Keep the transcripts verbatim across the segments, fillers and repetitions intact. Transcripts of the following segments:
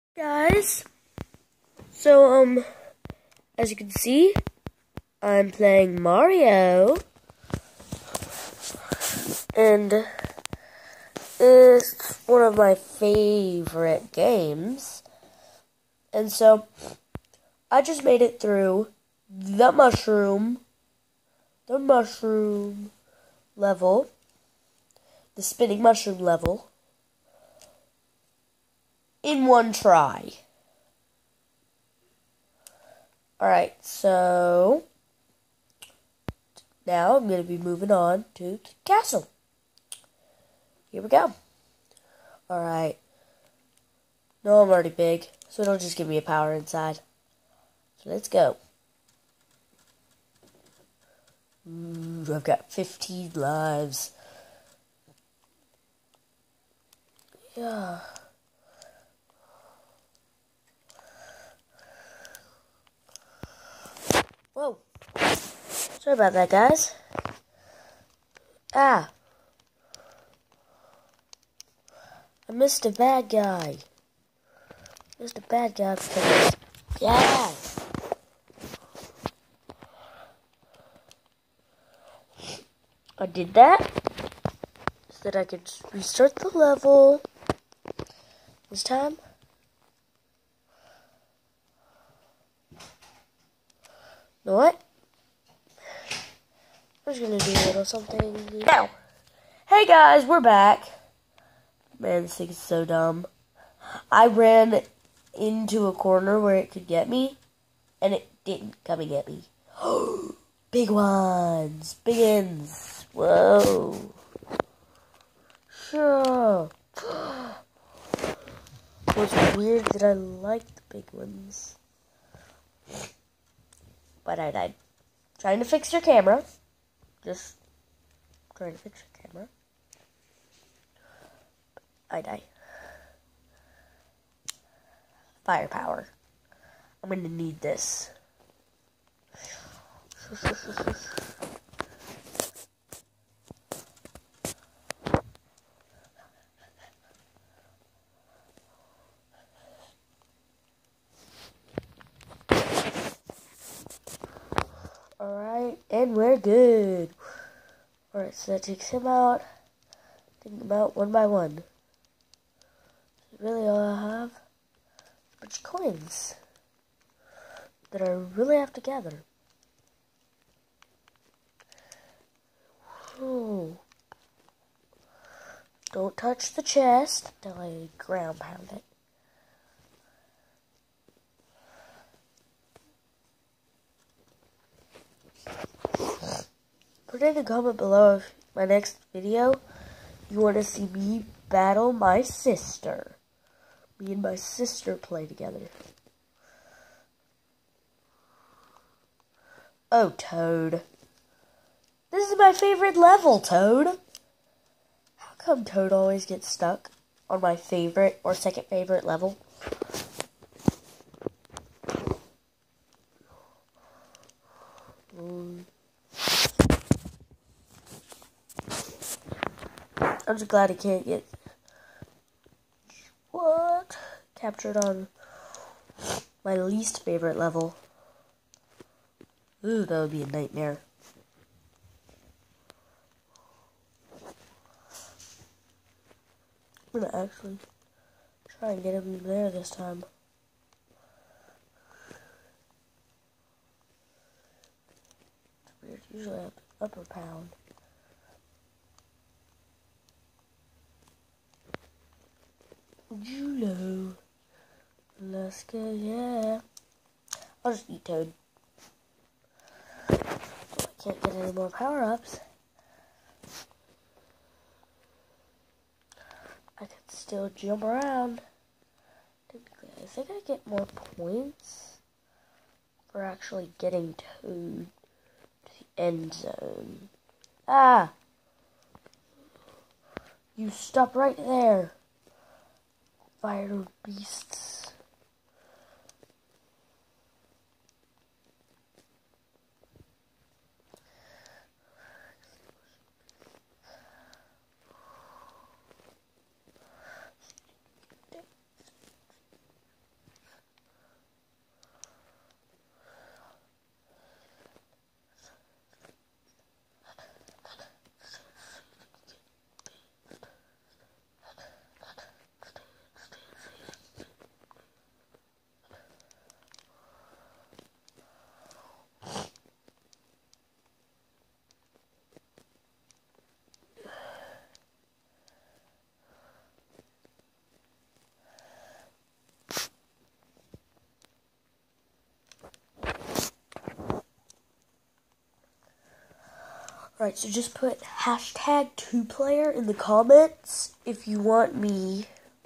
Guys, so um as you can see, I'm playing Mario, and it's one of my favorite games. And so I just made it through the mushroom the mushroom level, the spinning mushroom level, in one try. Alright, so now I'm going to be moving on to the castle. Here we go. Alright. No, I'm already big, so it'll just give me a power inside. So let's go. Ooh, I've got fifteen lives. Yeah. Whoa. Sorry about that, guys. Ah. I missed a bad guy. Missed a bad guy. Because... Yeah. I did that so that I could restart the level. This time. You know what? I'm just gonna do a little something now. Hey guys, we're back. Man, this thing is so dumb. I ran into a corner where it could get me, and it didn't come and get me. Big ones, big ends. Whoa. Sure. It's weird that I like the big ones. But I died. Trying to fix your camera. Just trying to fix your camera. I die. Firepower. I'm gonna need this. Alright, and we're good. Alright, so that takes him out. Take him out one by one. Really all I have is a bunch of coins that I really have to gather. Ooh. Don't touch the chest until I ground pound it. Put in a comment below if my next video you want to see me battle my sister. Me and my sister play together. Oh, Toad. This is my favorite level, Toad. How come Toad always gets stuck on my favorite or second favorite level? Mm. I'm just glad he can't get what captured on my least favorite level. Ooh, that would be a nightmare. I'm gonna actually try and get him there this time. It's weird. Usually I have to upper pound. Julo. Let's go, yeah. I'll just eat Toad. I can't get any more power-ups. I could still jump around. Technically, I think I get more points for actually getting Toad to the end zone. Ah! You stop right there. Fire beasts. Alright, so just put hashtag two player in the comments if you want me.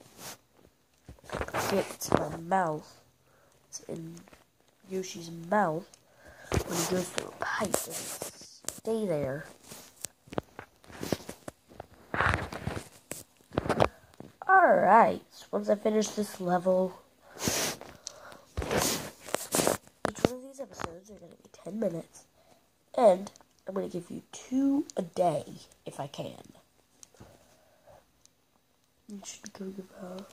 It's my mouth. It's in Yoshi's mouth when he goes through a pipe and stay there. Alright, so once I finish this level, each one of these episodes are going to be ten minutes, and I'm going to give you two a day, if I can. It should be going about,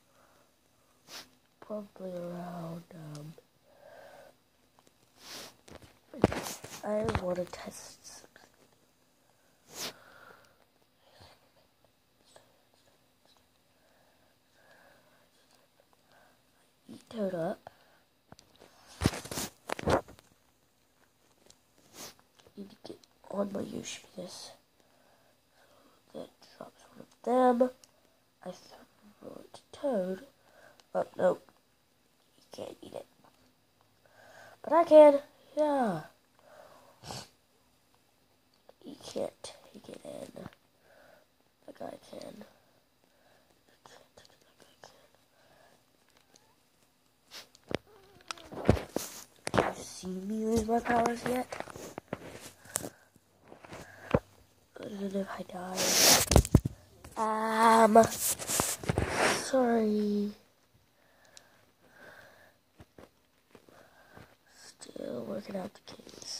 probably around, um, I want to test something. Eat Toad up. Need to get on my Yoshi for this. So that drops one of them. I throw it to Toad. Oh, nope. You can't eat it. But I can. Yeah. You can't take it in. Like I can. Have you seen me lose my powers yet? Even if I die. Um. Sorry. Still working out the kinks.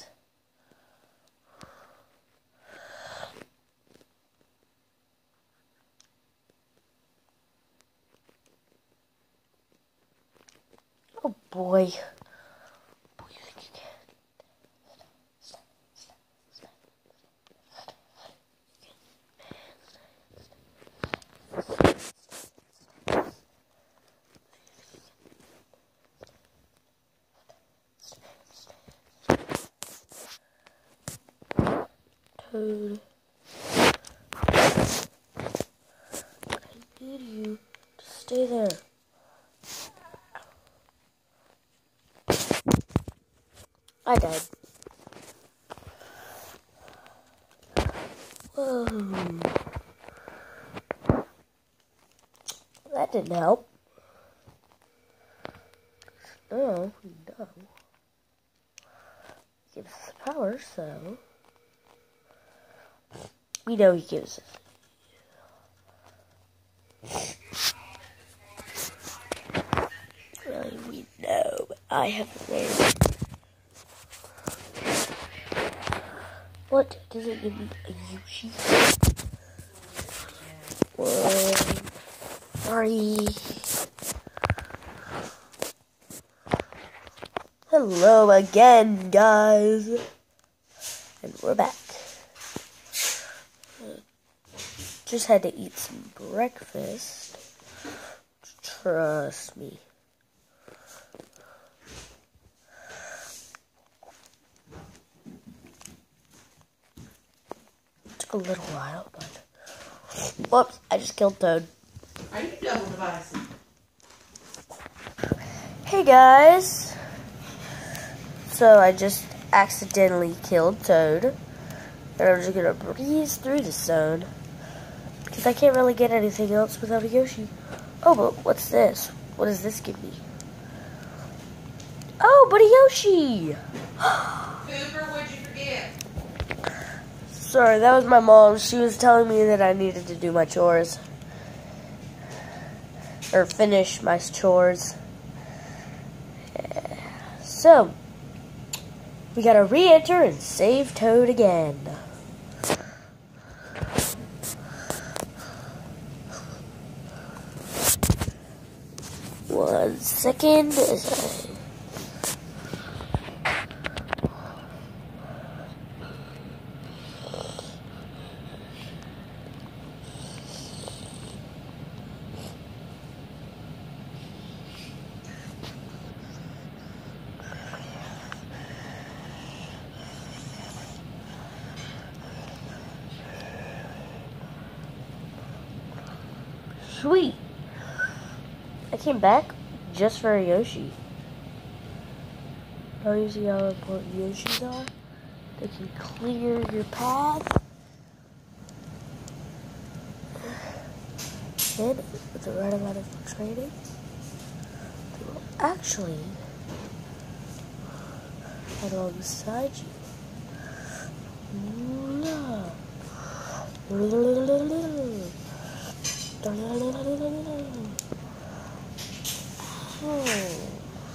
Oh boy. Boy, you think you can? Toad. I need you to stay there. I died. Whoa. That didn't help. No, no. He gives us power, so we know he gives us. Really, we know, but I haven't learned. What? Does it give me a Yoshi? Whoa. Sorry. Hello again, guys. And we're back. Just had to eat some breakfast. Trust me. Took a little while, but whoops! I just killed Toad. Are you double devices? Hey guys. So I just accidentally killed Toad, and I'm just gonna breeze through this zone because I can't really get anything else without a Yoshi. Oh, but what's this? What does this give me? Oh, but a Yoshi! Cooper, what'd you forget? Sorry, that was my mom. She was telling me that I needed to do my chores. Or finish my chores. Yeah. So, we gotta re-enter and save Toad again. One second. Sweet. I came back just for a Yoshi. Now you see how important Yoshis are? They can clear your path. And with the right amount of training, they will actually head alongside you. Oh.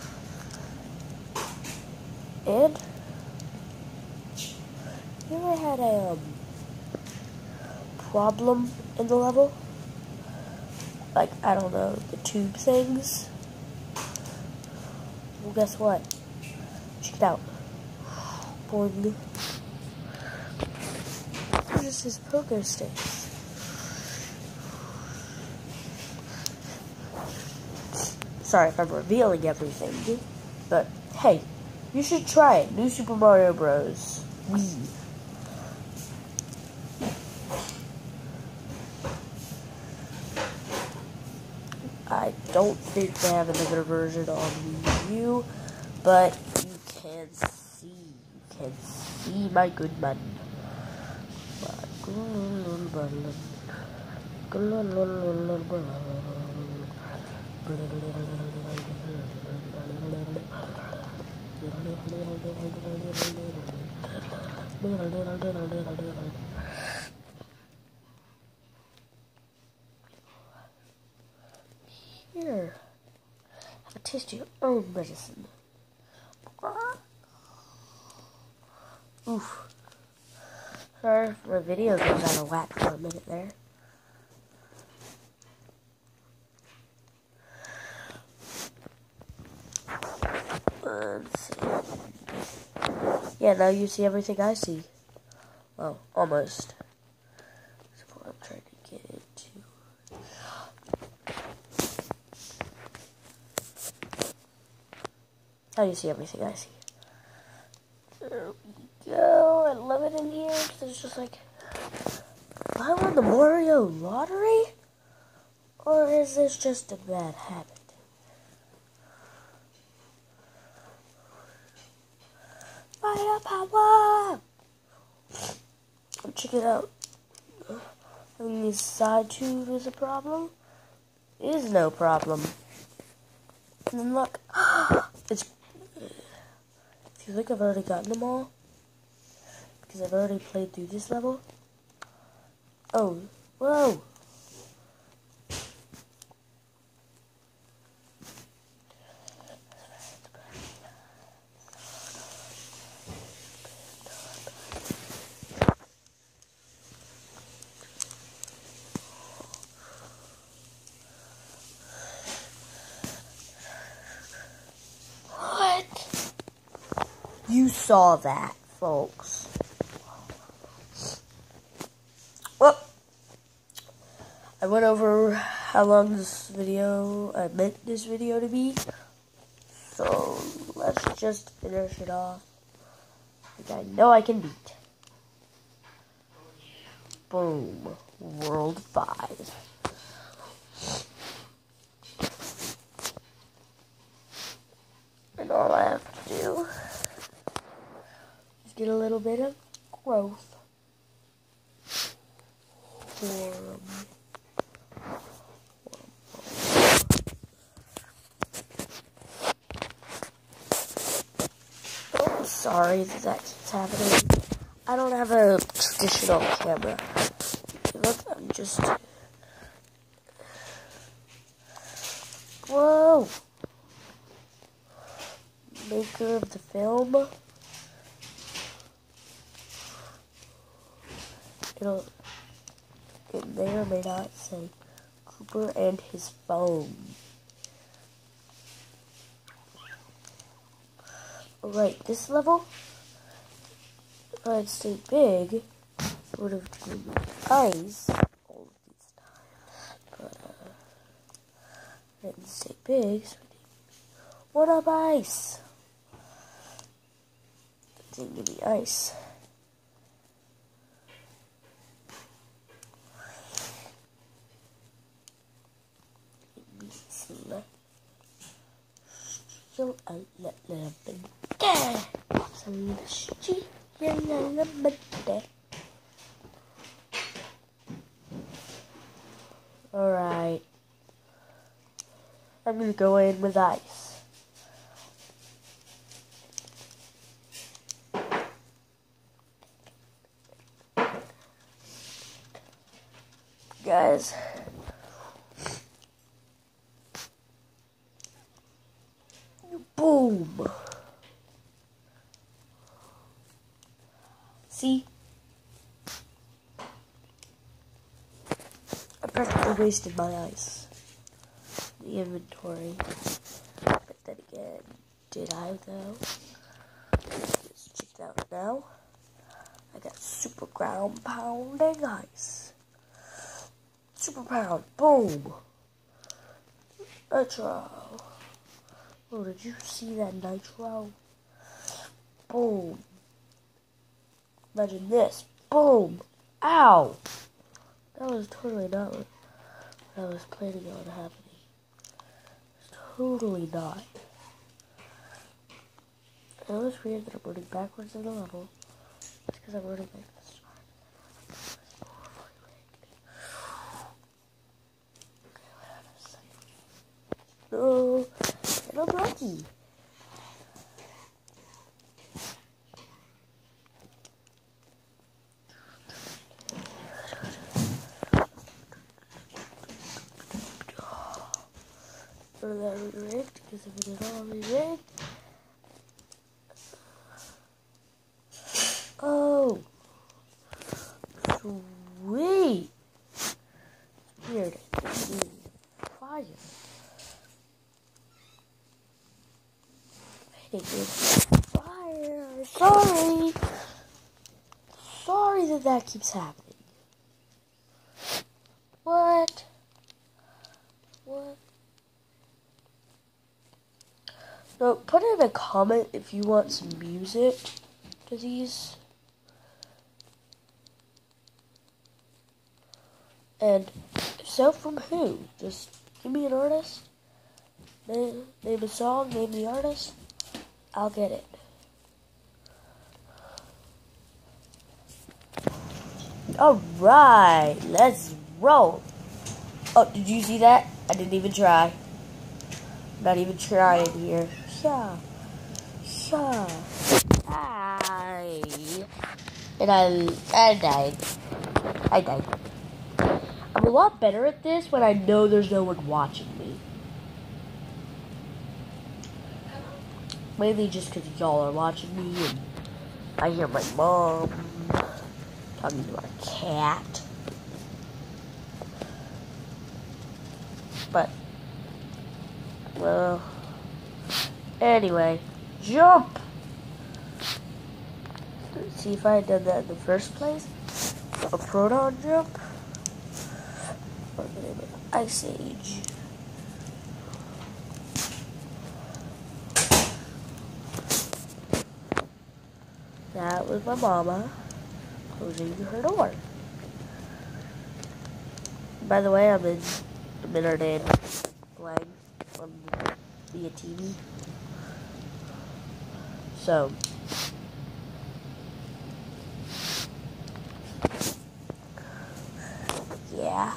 And you ever had a um, problem in the level? Like, I don't know, the tube things? Well, guess what? Check it out. Boing. This is poker sticks. Sorry if I'm revealing everything, but hey, you should try it. New Super Mario Bros. Wii. I don't think they have another version on Wii U, but you can see, you can see my good man. Here, have a taste of your own medicine. Oof. Sorry if my video goes out of whack for a minute there. Let's see. Yeah, now you see everything I see. Well, almost. That's what I'm trying to get into. Now you see everything I see. There we go. I love it in here. It's just like, am I won the Mario lottery? Or is this just a bad habit? Fire power! Check it out. Having this side tube is a problem. Is no problem. And then look, it's. If you think I've already gotten them all, because I've already played through this level. Oh, whoa! You saw that, folks. Well, I went over how long this video, I meant this video to be. So, let's just finish it off. Which I know I can beat. Boom. World five. And all I have to do get a little bit of growth for oh, sorry that that keeps happening. I don't have a traditional camera. Look, I'm just whoa, maker of the film. It'll, it may or may not say Cooper and his phone. Alright, this level, if I had stayed big, it would have given me ice all of these times. But, uh, I didn't stay big, so it didn't give me one up ice. It didn't give me ice. Still a little bit. Some cheese. Alright. I'm gonna go in with ice. Guys. Boom. See? I practically wasted my ice. The inventory. But then again, did I though? Let's check it out now. I got super ground pounding ice. Super pound. Boom. Nitro. Oh, did you see that nitro? Boom. Imagine this. Boom. Ow. That was totally not what I was planning on happening. It's totally not. I know it's weird that I'm running backwards in the level. It's because I'm running back to the start. No, and I'm lucky. Or that would be rigged, because if it had all been rigged. Oh, sweet. Weird. Fire. I think it's fire. Sorry. Sorry that that keeps happening. What? What? So put in a comment if you want some music to these. And if so, from who? Just give me an artist. Name, name a song, name the artist. I'll get it. Alright, let's roll. Oh, did you see that? I didn't even try. Not even trying here. Yeah. Yeah. I. And I, I died. I died. I'm a lot better at this when I know there's no one watching me. Mainly just because y'all are watching me and I hear my mom talking to our cat. But, well, anyway, jump! Let's see if I had done that in the first place. A proton jump. Ice Age. That was my mama closing her door. By the way, I'm in, I'm in our day playing on via T V. So, yeah.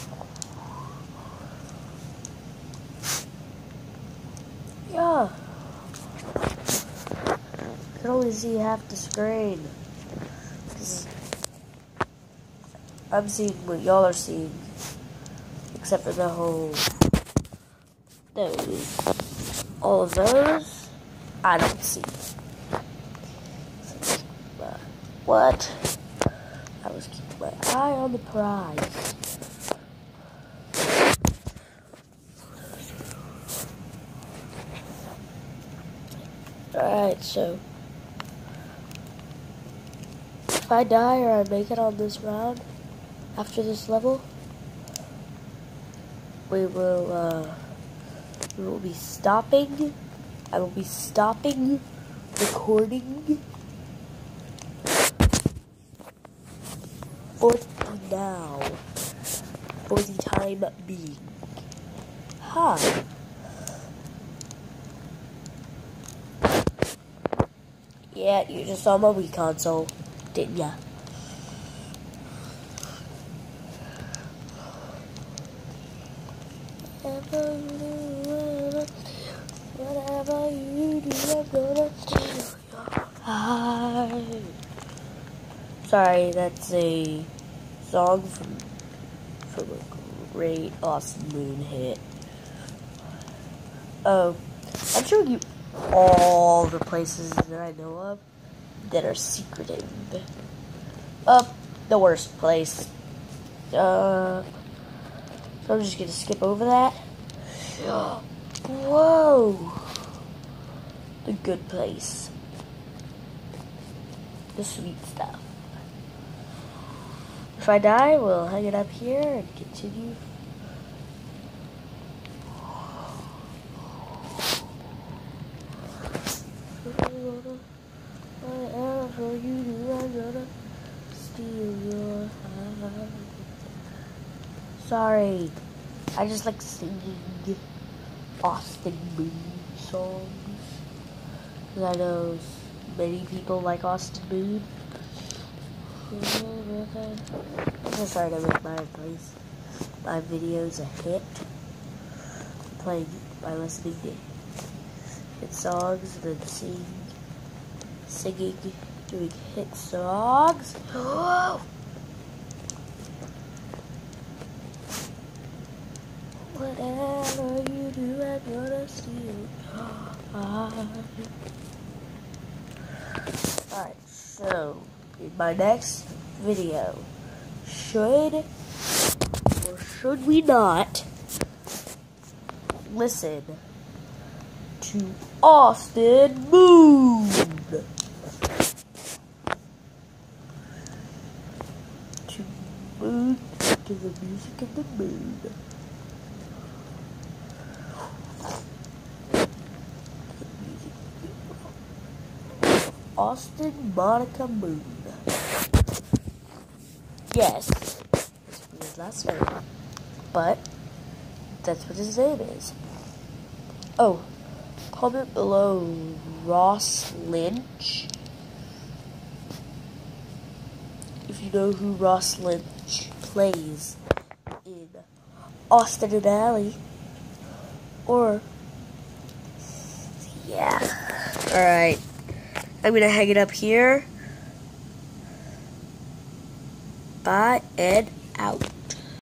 Yeah. I can only see half the screen. I'm seeing what y'all are seeing. Except for the whole those. All of those, I don't see. But what? I was keeping my eye on the prize. Alright, so if I die or I make it on this round, after this level, we will, uh, we will be stopping, I will be stopping recording for now, for the time being. Huh. Yeah, you just saw my Wii console, didn't ya? Whatever you do, I'm gonna steal your heart. Sorry, that's a song from from a great Austin Moon hit. Oh, I'm showing you all the places that I know of that are secretive. Up, oh, the worst place. Uh, so I'm just gonna skip over that. Whoa! The good place. The sweet stuff. If I die, we'll hang it up here and continue. Whatever you do, I'm gonna steal your heart. Sorry, I just like singing Austin Moon songs. Because I know many people like Austin Moon. I'm just trying to make my place, my videos a hit. Playing by listening to hit songs and then sing, singing, doing hit songs. Whatever you do, I'm gonna steal. Alright, so in my next video, should or should we not listen to Austin Moon? To moon, to the music of the moon. Austin Monica Moon. Yes, that's his last name, but that's what his name is. Oh, comment below Ross Lynch if you know who Ross Lynch plays in Austin and Ally, or yeah. All right. I'm gonna hang it up here. Bye and out.